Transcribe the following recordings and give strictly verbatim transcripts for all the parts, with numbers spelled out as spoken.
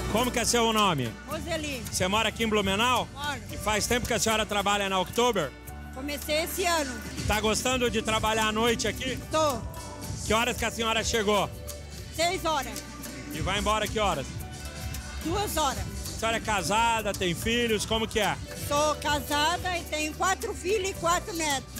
Como que é seu nome? Roseli. Você mora aqui em Blumenau? Moro. E faz tempo que a senhora trabalha na Oktober? Comecei esse ano. Tá gostando de trabalhar à noite aqui? Tô. Que horas que a senhora chegou? Seis horas. E vai embora que horas? Duas horas. A senhora é casada, tem filhos, como que é? Sou casada e tenho quatro filhos e quatro netos.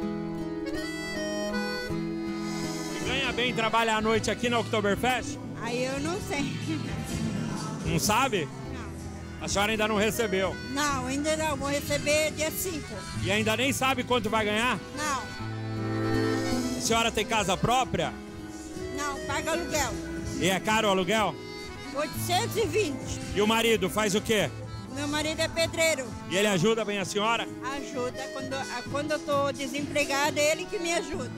E ganha bem trabalhar à noite aqui na Oktoberfest? Aí eu não sei. Não sabe? Não. A senhora ainda não recebeu. Não, ainda não. Vou receber dia cinco. E ainda nem sabe quanto vai ganhar? Não. A senhora tem casa própria? Não, paga aluguel. E é caro o aluguel? oitocentos e vinte. E o marido faz o quê? Meu marido é pedreiro. E ele ajuda bem a senhora? Ajuda. Quando, quando eu tô desempregada, é ele que me ajuda.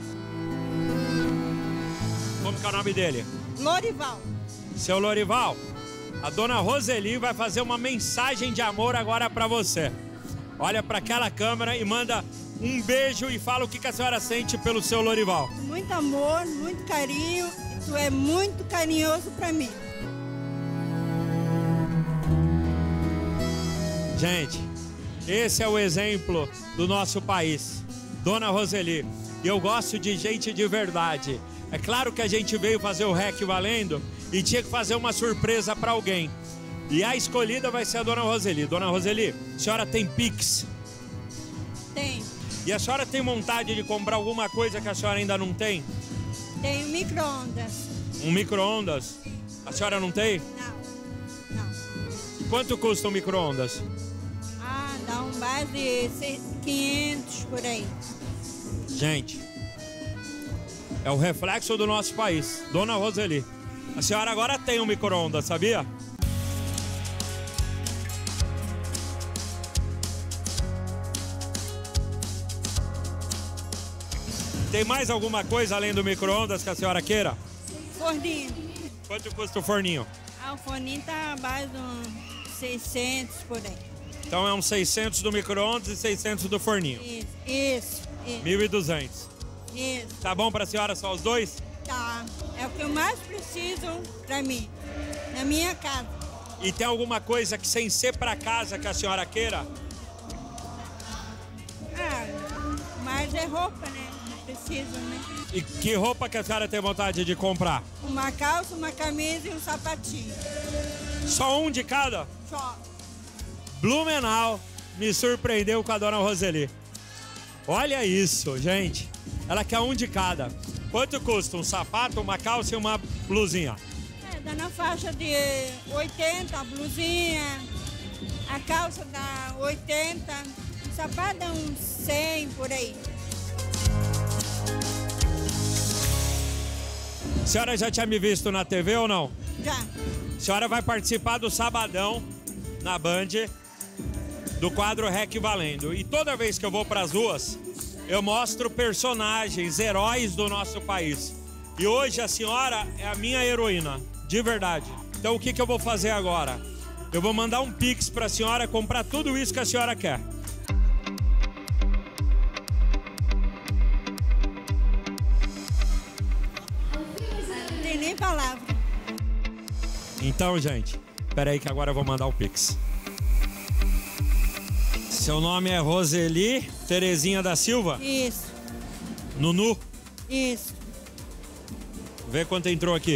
Como que é o nome dele? Lorival. Seu Lorival, a dona Roseli vai fazer uma mensagem de amor agora pra você. Olha pra aquela câmera e manda um beijo e fala o que, que a senhora sente pelo seu Lorival. Muito amor, muito carinho. Tu é muito carinhoso pra mim. Gente, esse é o exemplo do nosso país, Dona Roseli. E eu gosto de gente de verdade. É claro que a gente veio fazer o R E C Valendo e tinha que fazer uma surpresa para alguém. E a escolhida vai ser a Dona Roseli. Dona Roseli, a senhora tem Pix? Tem. E a senhora tem vontade de comprar alguma coisa que a senhora ainda não tem? Tenho micro-ondas. Um micro-ondas? A senhora não tem? Não. Não. Quanto custa um micro-ondas? Ah, dá um base de quinhentos por aí. Gente, é o reflexo do nosso país. Dona Roseli, a senhora agora tem um micro-ondas, sabia? Tem mais alguma coisa além do micro-ondas que a senhora queira? Forninho. Quanto custa o forninho? Ah, o forninho tá abaixo de uns seiscentos por aí. Então é uns seiscentos do micro-ondas e seiscentos do forninho. Isso, isso, isso. mil e duzentos. Isso. Tá bom pra senhora só os dois? Tá. É o que eu mais preciso pra mim, na minha casa. E tem alguma coisa que sem ser pra casa que a senhora queira? Ah, mas é roupa, né? Preciso, né? E que roupa que a senhora tem vontade de comprar? Uma calça, uma camisa e um sapatinho. Só um de cada? Só. Blumenau me surpreendeu com a Dona Roseli. Olha isso, gente. Ela quer um de cada. Quanto custa um sapato, uma calça e uma blusinha? É, dá na faixa de oitenta, a blusinha. A calça dá oitenta. O sapato dá uns cem por aí. A senhora já tinha me visto na T V ou não? Já. A senhora vai participar do Sabadão na Band, do quadro R E C Valendo. E toda vez que eu vou para as ruas, eu mostro personagens, heróis do nosso país. E hoje a senhora é a minha heroína, de verdade. Então o que, que eu vou fazer agora? Eu vou mandar um Pix para a senhora comprar tudo isso que a senhora quer. Não tem nem palavra. Então, gente, espera aí que agora eu vou mandar o Pix. Seu nome é Roseli Terezinha da Silva? Isso, Nunu? isso. Vê quanto entrou aqui.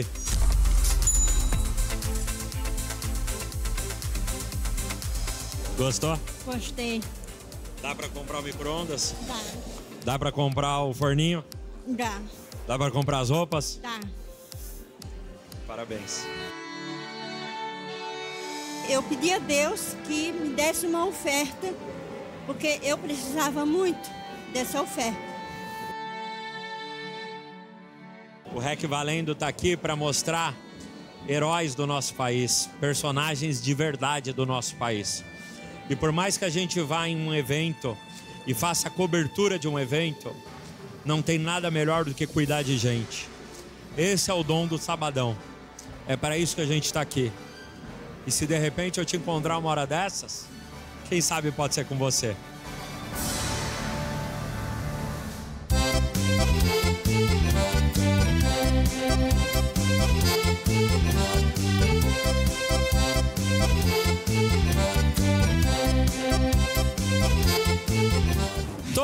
Gostou? Gostei. Dá pra comprar o micro-ondas? Tá. Dá pra comprar o forninho? Dá. Dá pra comprar as roupas? Tá. Parabéns. Eu pedi a Deus que me desse uma oferta, porque eu precisava muito dessa oferta. O R E C Valendo tá aqui para mostrar heróis do nosso país, personagens de verdade do nosso país. E por mais que a gente vá em um evento e faça a cobertura de um evento, não tem nada melhor do que cuidar de gente. Esse é o dom do Sabadão. É para isso que a gente está aqui. E se de repente eu te encontrar uma hora dessas, quem sabe pode ser com você.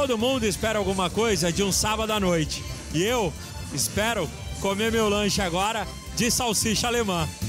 Todo mundo espera alguma coisa de um sábado à noite. E eu espero comer meu lanche agora de salsicha alemã.